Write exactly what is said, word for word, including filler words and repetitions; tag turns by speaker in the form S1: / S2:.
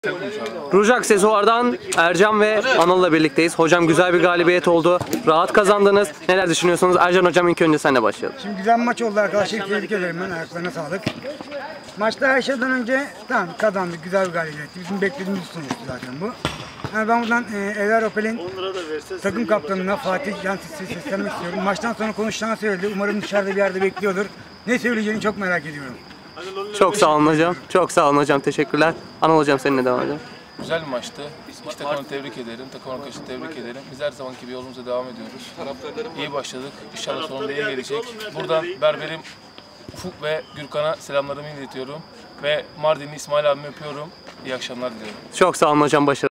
S1: Ruj Aksesuar'dan Ercan ve Anıl'la birlikteyiz. Hocam güzel bir galibiyet oldu. Rahat kazandınız. Neler düşünüyorsunuz? Ercan hocam ilk önce senle başlayalım.
S2: Şimdi güzel bir maç oldu arkadaşlar. Tebrik ederim ben. Ayaklarına sağlık. Maçta her şeyden önce tamam kazandık. Güzel bir galibiyetti. Bizim beklediğimiz sonuçtu zaten bu. Yani ben buradan e, Evler Opel'in takım kaptanına Fatih Cansiz'e seslenmek istiyorum. Maçtan sonra konuşacağını söyledi. Umarım dışarıda bir yerde bekliyordur. Ne söyleyeceğini çok merak ediyorum.
S1: Çok sağ olun hocam. Çok sağ olun hocam. Teşekkürler. Anıl hocam seninle devam edelim.
S3: Güzel bir maçtı. İki takımı tebrik ederim. Takım arkadaşını tebrik ederim. Biz her zamanki gibi yolumuza devam ediyoruz. İyi başladık. İnşallah sonunda iyi gelecek. Buradan berberim Ufuk ve Gürkan'a selamlarımı iletiyorum. Ve Mardinli İsmail abimi öpüyorum. İyi akşamlar diliyorum.
S1: Çok sağ olun hocam. Başarılar.